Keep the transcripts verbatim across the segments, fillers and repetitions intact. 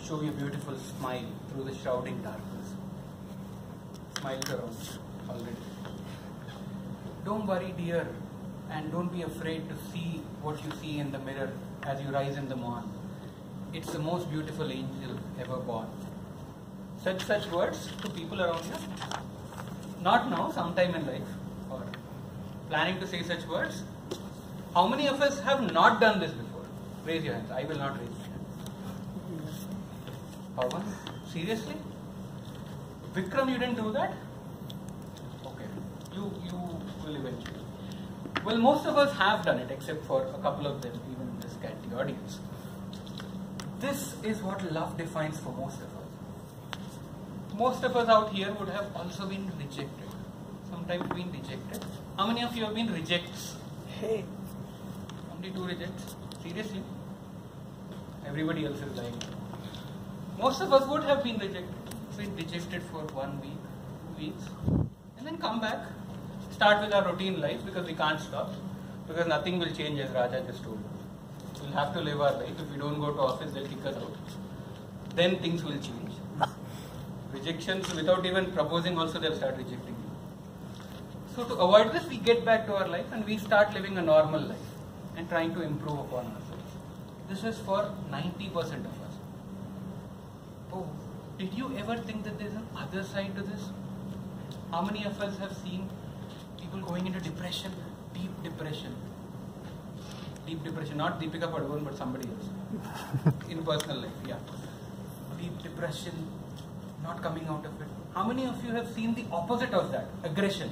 show you a beautiful smile through the shrouding darkness. Smiles around already. Don't worry, dear, and don't be afraid to see what you see in the mirror as you rise in the morn. It's the most beautiful angel ever born. Such such words to people around you. Not now, sometime in life, or planning to say such words. How many of us have not done this before? Raise your hands. I will not raise my hand. Pawan? Seriously? Vikram, you didn't do that? Okay. You, you will eventually. Well, most of us have done it, except for a couple of them, even in this scanty audience. This is what love defines for most of us. Most of us out here would have also been rejected. Sometimes been rejected. How many of you have been rejects? Hey. Only two rejects? Seriously? Everybody else is lying. Most of us would have been rejected. Been rejected for one week, two weeks, and then come back, start with our routine life because we can't stop, because nothing will change as Raja just told us. We'll have to live our life. If we don't go to office, they'll kick us out. Then things will change. Rejections, without even proposing also, they'll start rejecting you. So to avoid this, we get back to our life and we start living a normal life and trying to improve upon ourselves. This is for ninety percent of us. Oh, did you ever think that there's an other side to this? How many of us have seen people going into depression, deep depression? Deep depression, not Deepika Padukone, but somebody else. In personal life, yeah. Deep depression, not coming out of it. How many of you have seen the opposite of that? Aggression.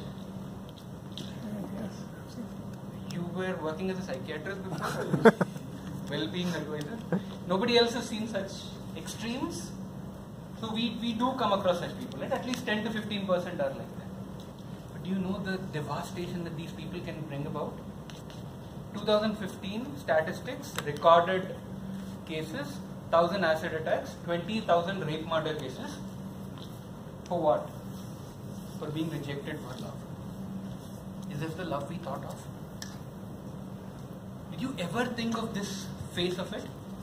You were working as a psychiatrist before? Well-being advisor. Nobody else has seen such extremes. So we, we do come across such people, right? At least ten to fifteen percent are like that. But do you know the devastation that these people can bring about? twenty fifteen statistics, recorded cases, one thousand acid attacks, twenty thousand rape murder cases. For what? For being rejected for love. Is this the love we thought of? Did you ever think of this face of it?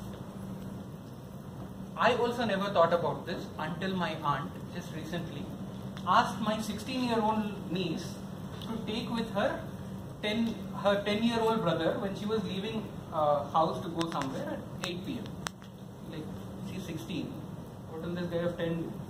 I also never thought about this until my aunt just recently asked my sixteen year old niece to take with her ten, her ten year old brother when she was leaving uh, house to go somewhere at eight p m Like, she's sixteen. What will this guy of ten do?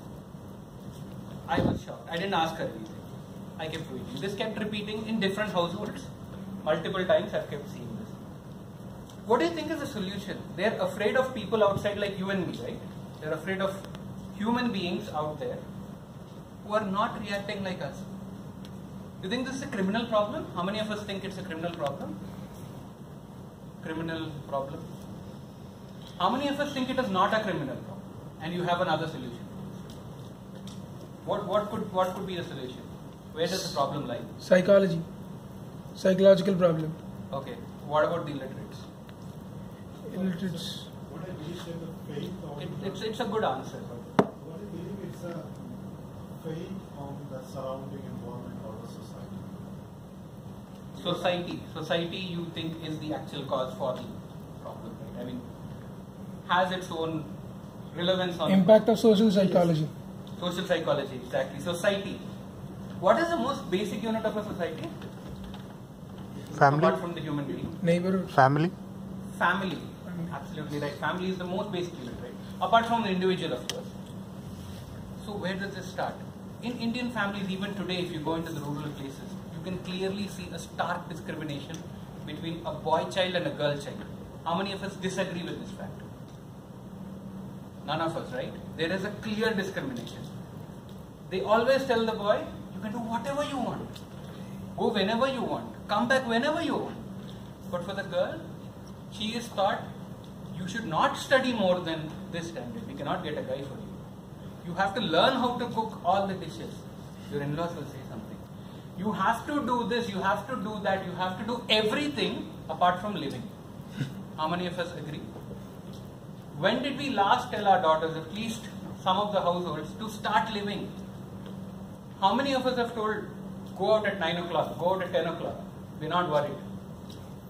I was shocked. I didn't ask her anything. I kept waiting. This kept repeating in different households. Multiple times I've kept seeing this. What do you think is the solution? They're afraid of people outside like you and me, right? They're afraid of human beings out there who are not reacting like us. You think this is a criminal problem? How many of us think it's a criminal problem? Criminal problem? How many of us think it is not a criminal problem? And you have another solution? What, what, could, what could be the solution? Where does the problem lie? Psychology. Psychological problem. Okay. What about the illiterates? Illiterates. What I believe is the faith on It, the, it's, it's a good answer. what I believe it's a faith on the surrounding environment or the society. Society. Society you think is the actual cause for the problem, right? I mean, has its own relevance on Impact of social psychology. social psychology, exactly. Society. What is the most basic unit of a society? Family. Apart from the human being. Neighborhood. Family. Family. Absolutely right. Family is the most basic unit, right? Apart from the individual, of course. So where does this start? In Indian families, even today, if you go into the rural places, you can clearly see a stark discrimination between a boy child and a girl child. How many of us disagree with this fact? None of us, right? There is a clear discrimination. They always tell the boy, you can do whatever you want. Go whenever you want. Come back whenever you want. But for the girl, she is taught, you should not study more than this standard. We cannot get a guy for you. You have to learn how to cook all the dishes. Your in-laws will say something. You have to do this, you have to do that, you have to do everything apart from living. How many of us agree? When did we last tell our daughters, at least some of the households, to start living? How many of us have told, go out at nine o'clock, go out at ten o'clock? We're not worried.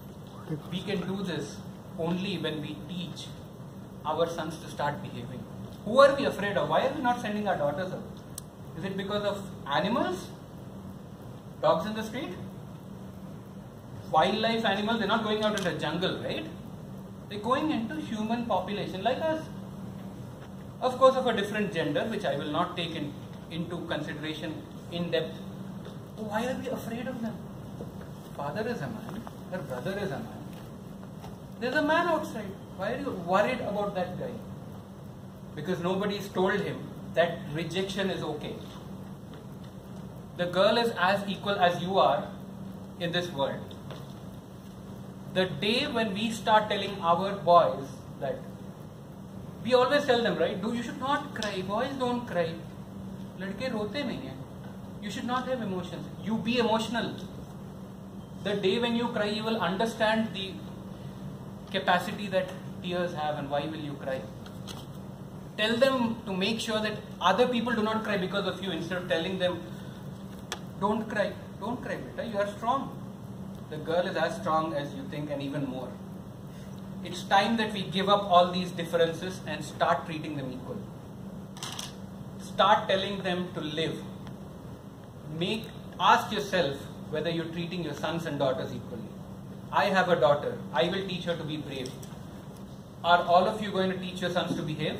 We can do this only when we teach our sons to start behaving. Who are we afraid of? Why are we not sending our daughters out? Is it because of animals? Dogs in the street? Wildlife animals, they're not going out in the jungle, right? They're going into human population like us. Of course, of a different gender, which I will not take in, into consideration in depth. Why are we afraid of them? Father is a man, her brother is a man. There's a man outside. Why are you worried about that guy? Because nobody's told him that rejection is okay. The girl is as equal as you are in this world. The day when we start telling our boys that, we always tell them, right? Do you should not cry. Boys don't cry. Ladke rote nahi hai. You should not have emotions. You be emotional. The day when you cry, you will understand the capacity that tears have and why will you cry. Tell them to make sure that other people do not cry because of you, instead of telling them, don't cry, don't cry, beta, you are strong. The girl is as strong as you think and even more. It's time that we give up all these differences and start treating them equal. Start telling them to live. Make, ask yourself whether you're treating your sons and daughters equally. I have a daughter. I will teach her to be brave. Are all of you going to teach your sons to behave?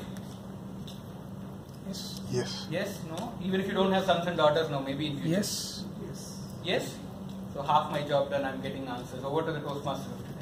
Yes. Yes. Yes? No? Even if you don't have sons and daughters, no? Maybe in future? Yes. Yes? So half my job done, I'm getting answers. Over to the Toastmaster.